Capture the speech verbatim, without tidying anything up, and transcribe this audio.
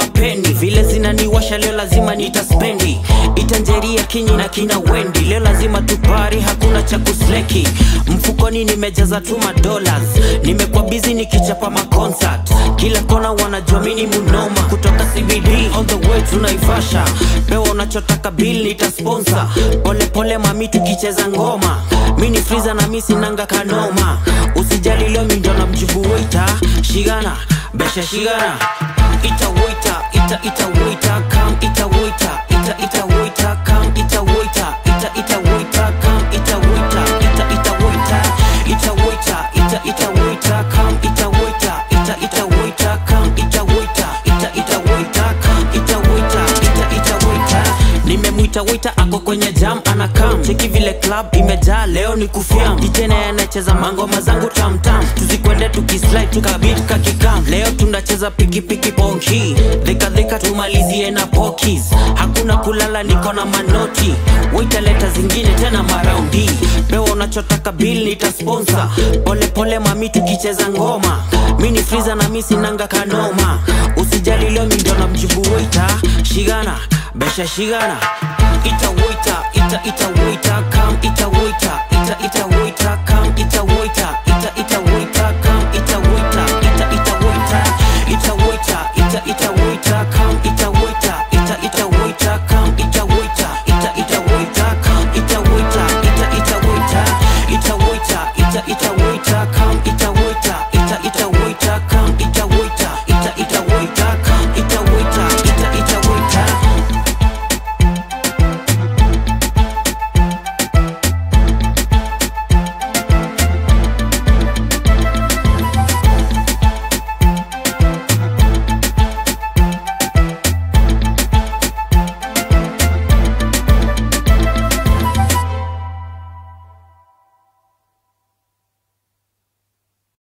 mapeni vile zinaniwasha leo lazima nitaspendi. Itanjeria kinyi na kina Wendy leo lazima tupari hakuna cha kusleki. Mfukoni nimejaza tu madollars, nimekuwa busy nikichapa ma concert. Kila kona wanajua mimi munoma kutoka C B D all the way to Naivasha. Pewa unachotaka bill nitasponsor. Pole pole mami tukicheza ngoma. Mini freezer na misi nanga kanoma. Usijali leo mimi ndo namjibu waiter. Shigana, besha shigana. Ita waiter, ita ita waiter, come ita waiter, ita ita waiter, come ita waiter, ita ita waiter, come ita waiter, ita ita waiter, ita waiter, ita ita waiter, come ita waiter, ita ita waiter, come ita waiter, ita ita waiter, come ita waiter, ita ita waiter. Nimemuita waiter ako kwenye jam anakam. Cheki vile club imejaa leo ni kufiam. Kijana anacheza mangoma zangu tam tam. Tuzikwende tukislide tukabit kakikam. Leo tunacheza piki piki ponki. Dhika dhika tumalizie na pokis. Hakuna kulala niko na manoti. Waiter leta zingine tena maraundi. Pewa unachotaka bill nitasponsor. Pole pole mami tukicheza ngoma. Mini freezer na misi nanga kanoma. Usijali leo mimi ndo namjibu waiter. Shigana, besha shigana. Ita waiter, ita ita waiter, come ita waiter, ita ita waiter, come ita waiter, ita ita waiter, come ita waiter, ita ita waiter, ita waiter, ita ita waiter, come ita